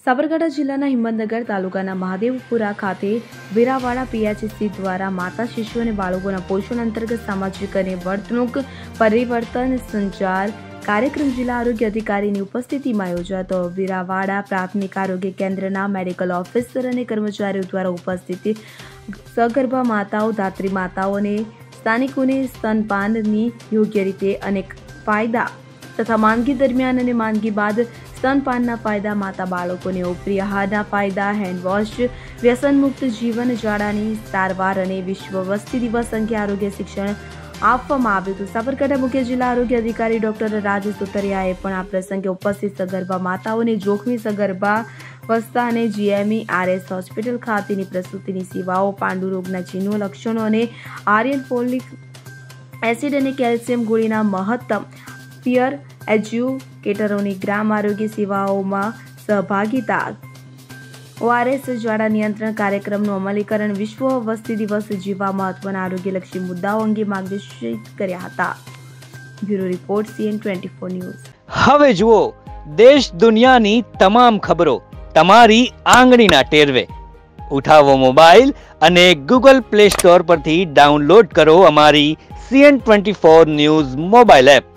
સાબરકાંઠા જિલ્લાના હિંમતનગર તાલુકાના મહાદેવપુરા ખાતે વીરાવાડા પીએચસી દ્વારા માતા શિશુ અને બાળકોના પોષણ અંતર્ગત સામાજિક અને વર્તણૂક પરિવર્તન સંચાર કાર્યક્રમ જિલ્લા આરોગ્ય અધિકારીની ઉપસ્થિતિમાં યોજાતો. વીરાવાડા પ્રાથમિક આરોગ્ય કેન્દ્રના મેડિકલ ઓફિસર અને કર્મચારીઓ દ્વારા ઉપસ્થિત સગર્ભા માતાઓ, ધાત્રી માતાઓ અને સ્થાનિકોને સ્તનપાનની યોગ્ય રીતે અનેક ફાયદા તથા માંદગી દરમિયાન અને માંદગી બાદ સ્તનપાનના ફાયદા, માતા બાળકોને ઉપરી આહારના ફાયદા, હેન્ડવોશ, વ્યસનમુક્ત જીવન, ઝાડાની સારવાર અને વિશ્વ વસ્તી દિવસ અંગે આરોગ્ય શિક્ષણ આપવામાં આવ્યું હતું. સાબરકાંઠા મુખ્ય જિલ્લા આરોગ્ય અધિકારી ડોક્ટર રાજ સુતરિયાએ પણ આ પ્રસંગે ઉપસ્થિત સગર્ભા માતાઓને જોખમી સગર્ભાવસ્થા અને GMERS હોસ્પિટલ ખાતેની પ્રસૂતિની સેવાઓ, પાંડુરોગના ચિહ્નો, લક્ષણો અને આયર્ન, ફોલિક એસિડ અને કેલ્શિયમ ગોળીના મહત્તમ, પિયર એજ્યુકેટરોની ગ્રામ આરોગ્ય સેવાઓમાં સહભાગિતા, ORS ઝાડા નિયંત્રણ કાર્યક્રમનું અમલીકરણ, વિશ્વ વસ્તી દિવસ જેવા મહત્વના આરોગ્યલક્ષી મુદ્દાઓ અંગે માર્ગદર્શિત કર્યા હતા. Bureau report, CN24 news. હવે જુઓ દેશ દુનિયાની તમામ ખબરો તમારી આંગળીના ટેરવે. ઉઠાવો મોબાઈલ અને Google Play Store પરથી ડાઉનલોડ કરો અમારી CN24 ન્યૂઝ મોબાઈલ એપ.